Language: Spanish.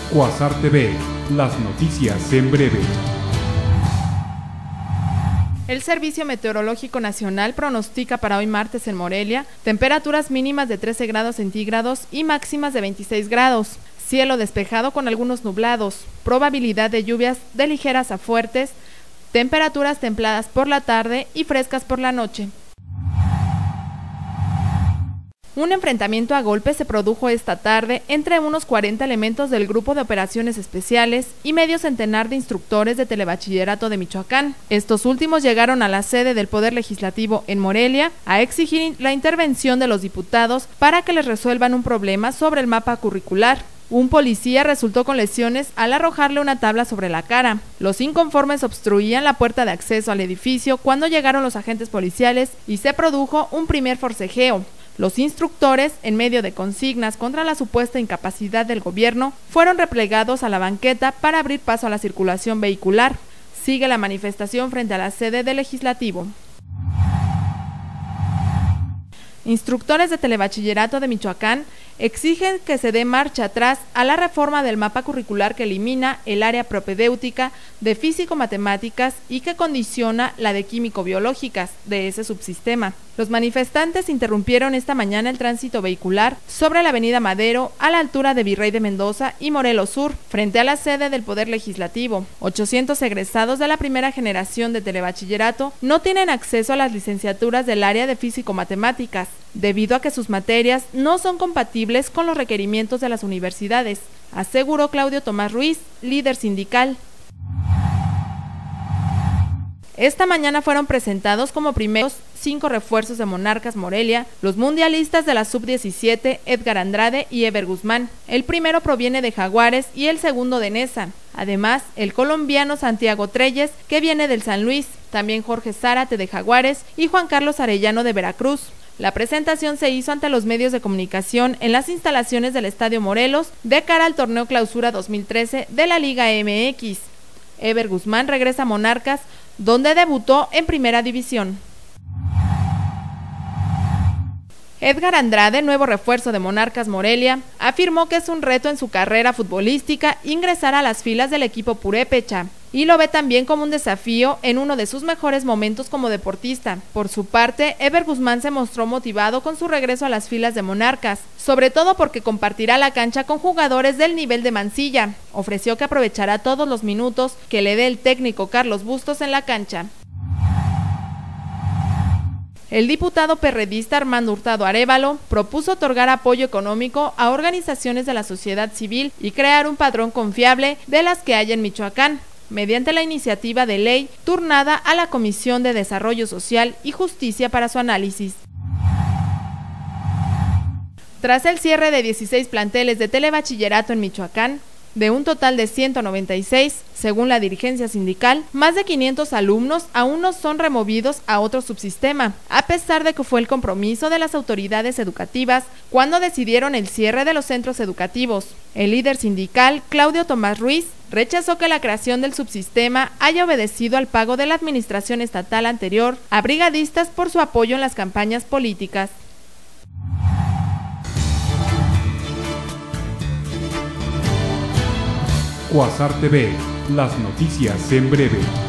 Quasar TV, las noticias en breve. El Servicio Meteorológico Nacional pronostica para hoy martes en Morelia temperaturas mínimas de 13 grados centígrados y máximas de 26 grados. Cielo despejado con algunos nublados, probabilidad de lluvias de ligeras a fuertes, temperaturas templadas por la tarde y frescas por la noche. Un enfrentamiento a golpes se produjo esta tarde entre unos 40 elementos del Grupo de Operaciones Especiales y medio centenar de instructores de Telebachillerato de Michoacán. Estos últimos llegaron a la sede del Poder Legislativo en Morelia a exigir la intervención de los diputados para que les resuelvan un problema sobre el mapa curricular. Un policía resultó con lesiones al arrojarle una tabla sobre la cara. Los inconformes obstruían la puerta de acceso al edificio cuando llegaron los agentes policiales y se produjo un primer forcejeo. Los instructores, en medio de consignas contra la supuesta incapacidad del gobierno, fueron replegados a la banqueta para abrir paso a la circulación vehicular. Sigue la manifestación frente a la sede del Legislativo. Instructores de Telebachillerato de Michoacán exigen que se dé marcha atrás a la reforma del mapa curricular que elimina el área propedéutica de físico-matemáticas y que condiciona la de químico-biológicas de ese subsistema. Los manifestantes interrumpieron esta mañana el tránsito vehicular sobre la avenida Madero a la altura de Virrey de Mendoza y Morelos Sur, frente a la sede del Poder Legislativo. 800 egresados de la primera generación de Telebachillerato no tienen acceso a las licenciaturas del área de físico-matemáticas, debido a que sus materias no son compatibles con los requerimientos de las universidades, aseguró Claudio Tomás Ruiz, líder sindical. Esta mañana fueron presentados como primeros 5 refuerzos de Monarcas Morelia, los mundialistas de la Sub-17 Edgar Andrade y Ever Guzmán. El primero proviene de Jaguares y el segundo de Neza. Además, el colombiano Santiago Treyes, que viene del San Luis, también Jorge Zárate de Jaguares y Juan Carlos Arellano de Veracruz. La presentación se hizo ante los medios de comunicación en las instalaciones del Estadio Morelos de cara al torneo Clausura 2013 de la Liga MX. Ever Guzmán regresa a Monarcas, donde debutó en Primera División. Edgar Andrade, nuevo refuerzo de Monarcas Morelia, afirmó que es un reto en su carrera futbolística ingresar a las filas del equipo purépecha y lo ve también como un desafío en uno de sus mejores momentos como deportista. Por su parte, Ever Guzmán se mostró motivado con su regreso a las filas de Monarcas, sobre todo porque compartirá la cancha con jugadores del nivel de Mancilla. Ofreció que aprovechará todos los minutos que le dé el técnico Carlos Bustos en la cancha. El diputado perredista Armando Hurtado Arévalo propuso otorgar apoyo económico a organizaciones de la sociedad civil y crear un padrón confiable de las que hay en Michoacán, mediante la iniciativa de ley turnada a la Comisión de Desarrollo Social y Justicia para su análisis. Tras el cierre de 16 planteles de telebachillerato en Michoacán, de un total de 196, según la dirigencia sindical, más de 500 alumnos aún no son removidos a otro subsistema, a pesar de que fue el compromiso de las autoridades educativas cuando decidieron el cierre de los centros educativos. El líder sindical, Claudio Tomás Ruiz, rechazó que la creación del subsistema haya obedecido al pago de la administración estatal anterior a brigadistas por su apoyo en las campañas políticas. Quasar TV, las noticias en breve.